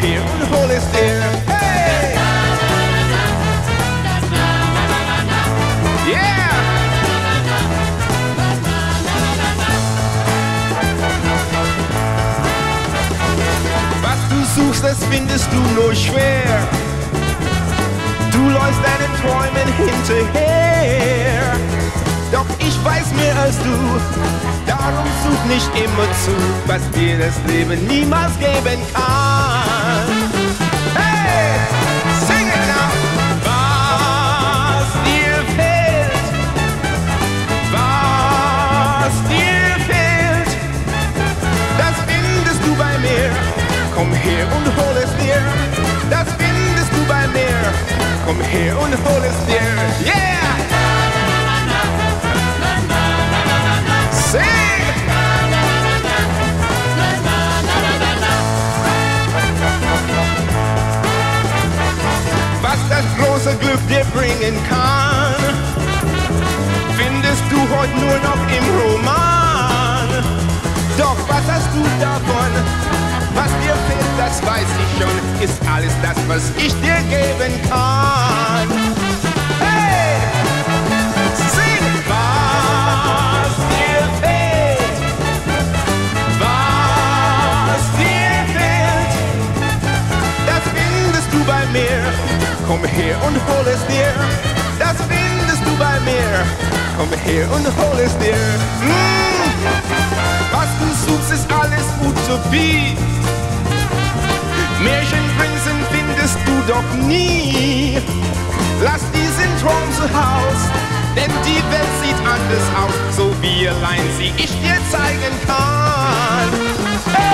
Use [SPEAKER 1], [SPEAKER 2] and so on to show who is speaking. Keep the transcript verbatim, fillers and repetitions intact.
[SPEAKER 1] her und hol es dir. Hey! Yeah! Was du suchst, das findest du nur schwer. Du läufst deinen Träumen hinterher. Doch ich weiß mehr als du, darum such nicht immer zu, was dir das Leben niemals geben kann. Hey, sing it now! Was dir fehlt, was dir fehlt, das findest du bei mir. Komm her und hol es dir, das findest du bei mir. Komm her und hol es dir, yeah! Sing! Was das große Glück dir bringen kann, findest du heute nur noch im Roman. Doch was hast du davon? Was dir fehlt, das weiß ich schon, ist alles das, was ich dir geben kann. Hey! Sing! Was dir fehlt, was dir fehlt, das findest du bei mir. Komm her und hol es dir, das findest du bei mir. Komm her und hol es dir. Mmh. Was du suchst, ist alles Utopie. Märchenprinzen findest du doch nie. Lass diesen Traum zu Haus, denn die Welt sieht anders aus, so wie allein sie ich dir zeigen kann. Hey!